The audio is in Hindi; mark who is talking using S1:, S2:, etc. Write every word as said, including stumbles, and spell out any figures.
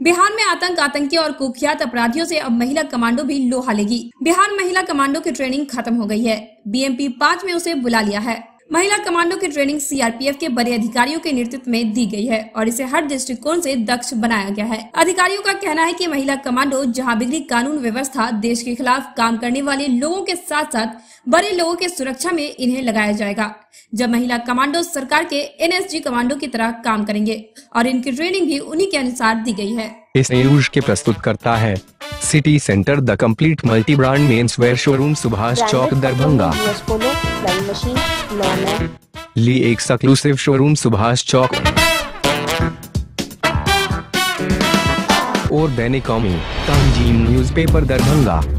S1: बिहार में आतंक, आतंकी और कुख्यात अपराधियों से अब महिला कमांडो भी लोहा लेगी। बिहार महिला कमांडो की ट्रेनिंग खत्म हो गई है। बीएमपी पाँच में उसे बुला लिया है। महिला कमांडो की ट्रेनिंग सीआरपीएफ के बड़े अधिकारियों के नेतृत्व में दी गई है और इसे हर दृष्टिकोण से दक्ष बनाया गया है। अधिकारियों का कहना है कि महिला कमांडो जहां बिगड़ी कानून व्यवस्था, देश के खिलाफ काम करने वाले लोगों के साथ साथ बड़े लोगों की सुरक्षा में इन्हें लगाया जाएगा। जब महिला कमांडो सरकार के एनएसजी कमांडो की तरह काम करेंगे और इनकी ट्रेनिंग भी उन्हीं के अनुसार दी गई है।
S2: इस न्यूज के प्रस्तुत करता है city centre, the complete multi brand men's wear showroom, Subhash Chowk, Darbhanga. ली एक एक्सक्लूसिव शोरूम, सुभाष चौक और दैनिक कौमी, तंजीम न्यूज़पेपर, दरभंगा।